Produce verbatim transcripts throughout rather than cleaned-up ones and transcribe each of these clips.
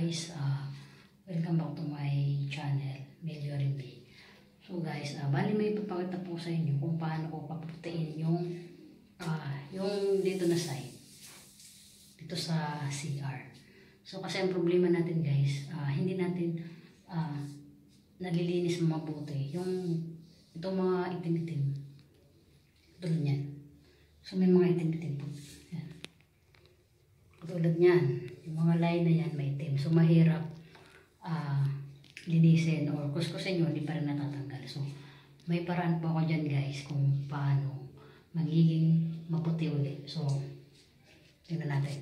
guys, uh, welcome back to my channel, Melio Review. So guys, uh, bali may ipapakita po sa inyo kung paano ko paputiin yung uh, yung dito na side, dito sa C R. So kasi ang problema natin guys, uh, hindi natin uh, nalilinis mabuti yung itong mga itim-itim tulad niyan. So may mga itim-itim po yan. Tulad niyan, yung mga line na yan may itim. So mahirap uh, linisin or kuskusin nyo, hindi pa rin natatanggal. So may paraan po ako dyan guys kung paano magiging maputi ulit. So tingnan natin.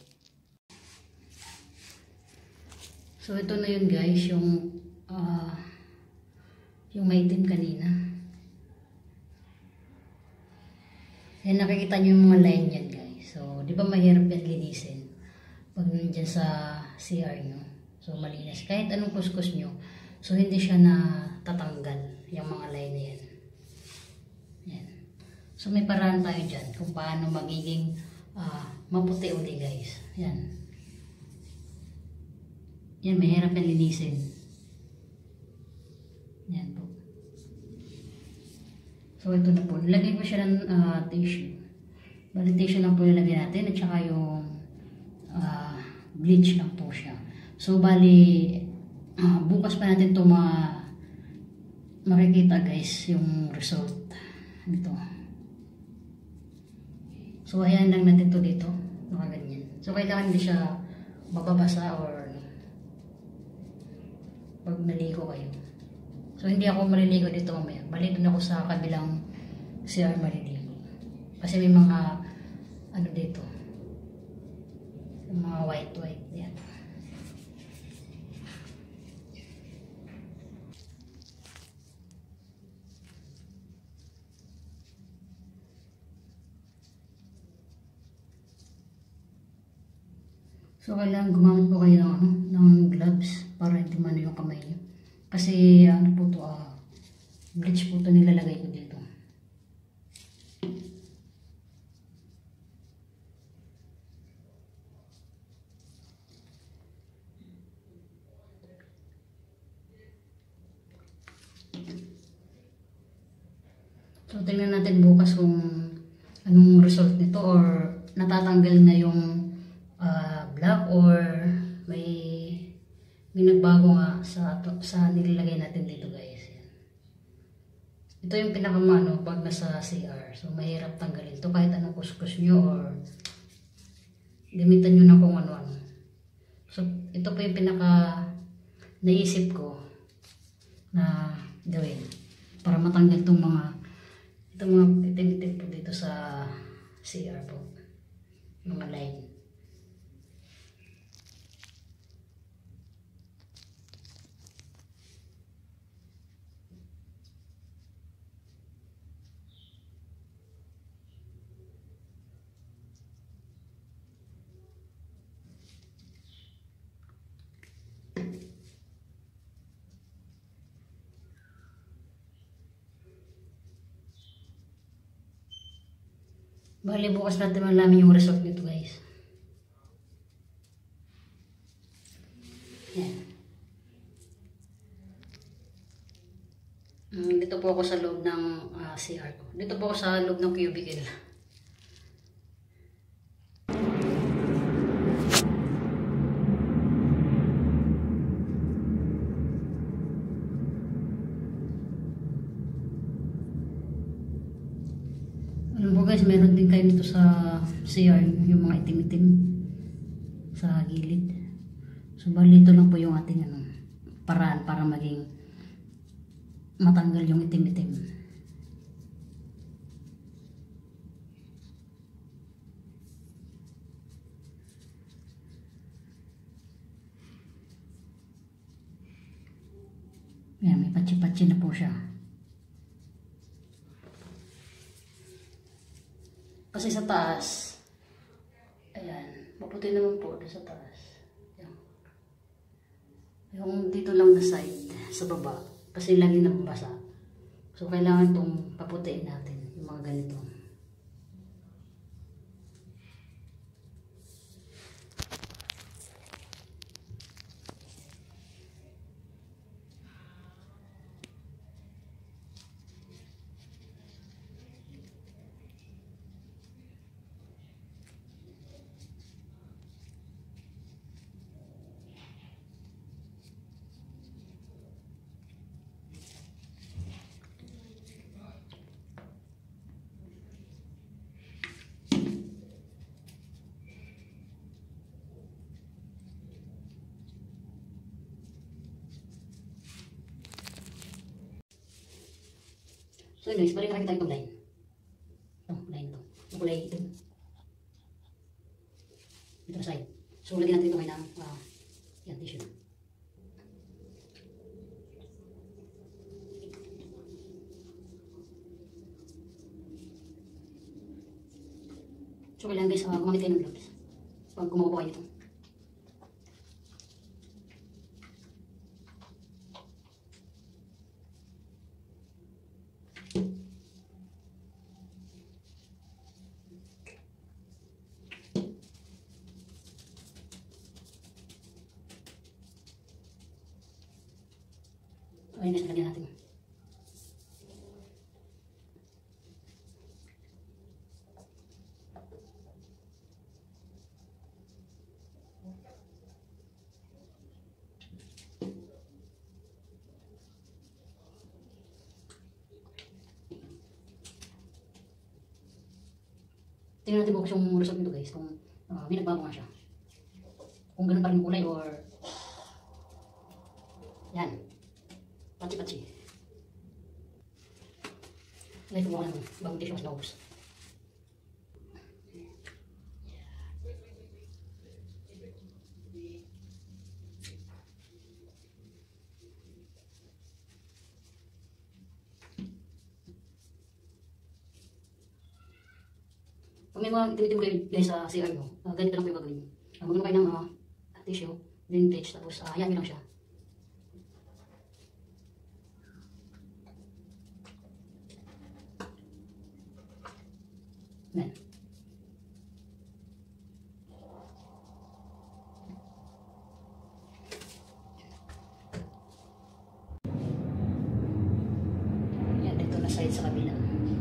So ito na yun guys, yung uh, yung may itim kanina. Yan, nakikita nyo yung mga line yan guys. So, di ba mahirap yan linisin pag nandiyan sa C R nyo. So, malinis. Kahit anong kuskus nyo. So, hindi siya na tatanggal yung mga line na yan. Yan. So, may paraan tayo dyan kung paano magiging uh, maputi uli guys. Yan. Yan, mahirap yan linisin. Yan po. So, ito na po. Nilagay ko siya ng uh, tissue. Bali tissue lang po nilagay natin at saka yung uh, bleach lang po siya. So, bali uh, bukas pa natin ito ma makikita guys yung result nito. So, ayan lang natin ito dito. Nakaganyan. So, kailangan hindi siya mababasa or pag naligo kayo. So, hindi ako maliligo dito mamaya. Bali doon ako sa kabilang C R maliligo. Kasi may mga ano dito. Yung mga white-white. Yan. So, kailangan gumamit po kayo ng, ano, ng gloves para hindi mano yung kamay nyo. Kasi, ano po to, uh, bleach po to nilalagay ko dito. So, tingnan natin bukas kung anong result nito or natatanggal na yung uh, black or may may nagbago nga sa, sa nilalagay natin dito guys. Yan. Ito yung pinakamano pag nasa C R. So, mahirap tanggalin ito kahit anong kuskus nyo or gamitan nyo na kung ano-ano. So, ito po yung pinaka naisip ko na gawin para matanggal itong mga itong mga itim-itim po dito sa C R po. Mga line. Bali, bukas natin malaman yung result nito guys. Yan. Dito po ako sa loob ng uh, C R ko. Dito po ako sa loob ng cubicle. Alam po guys, meron din kayo dito sa C R, yung mga itim-itim sa gilid. So, bali ito lang po yung ating ano, paraan para maging matanggal yung itim-itim. Yan, may patsi-patsi na po siya. Kasi sa taas, ayan, maputi naman po sa taas. Ayan. Yung dito lang na side, sa baba, kasi lagi nababasa. So, kailangan itong paputiin natin, yung mga ganito. So guys, balik na kita itong line. Ito, line ito. Yung kulay ito. Dito na side. So lagyan natin ito ngayon ng uh, yan, tissue. So kailangan guys, uh, gumamit kayo ng gloves pag kumukuha kayo ito. So ayun guys, nalagyan natin. Tingnan natin bukas yung result nito guys, kung uh, may nagbago nga siya. Kung ganun pa rin yung kulay or yan. Patsi-patsi. Lagay ko muna ng bagong tissue mas naubos. Kung may mga itim-itim kayo guys sa C R nyo, uh, ganito lang po yung gagawin nyo. Uh, Magano kayo ng uh, tissue, then bleach, tapos uh, hayaan nyo lang siya. Yan. Yan, dito na side sa kabila.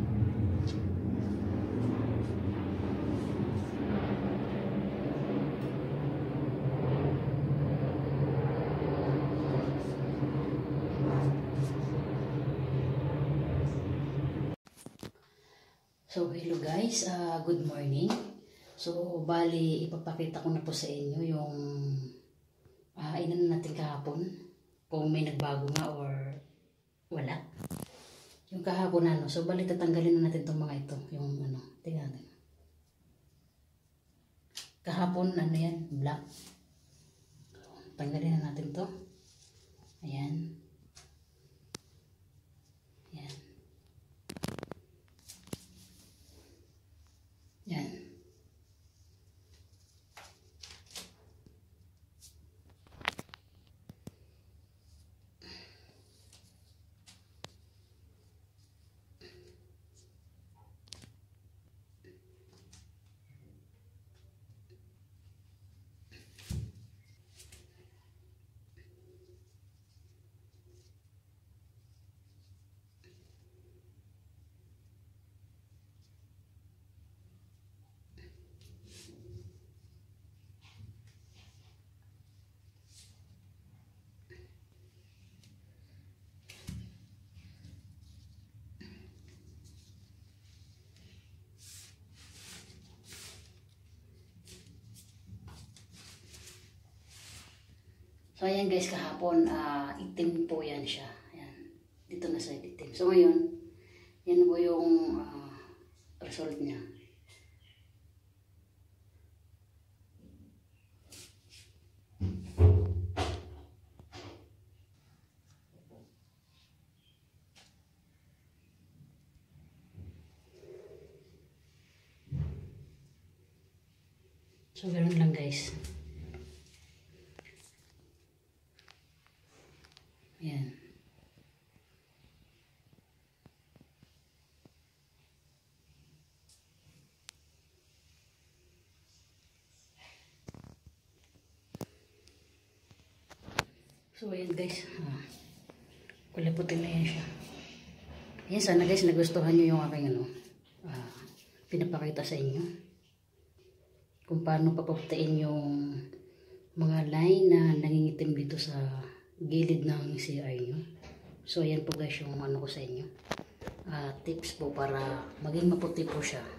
So, hello guys, uh, good morning. So, bali, ipapakita ko na po sa inyo yung uh, inan natin kahapon, kung may nagbago nga or wala. Yung kahapon na, no? So, bali, tatanggalin na natin itong mga ito, yung ano, tingnan natin. Kahapon, ano yan, black. Tanggalin na natin to. Ayan. Ayan. Yan. So, ayan guys, kahapon, uh, itim po yan siya. Ayan. Dito na sa itim. So, ngayon, yan po yung uh, result niya. So, ganoon lang guys. Ayan. So, ayan guys. Ah, kulay puti na yan siya. Ayan, sana guys, nagustuhan nyo yung aking ano, ah, pinapakita sa inyo. Kung paano papaputain yung mga line na nangingitim dito sa gilid ng C R nyo. So, ayan po guys yung ano ko sa inyo. Uh, tips po para maging maputi po siya.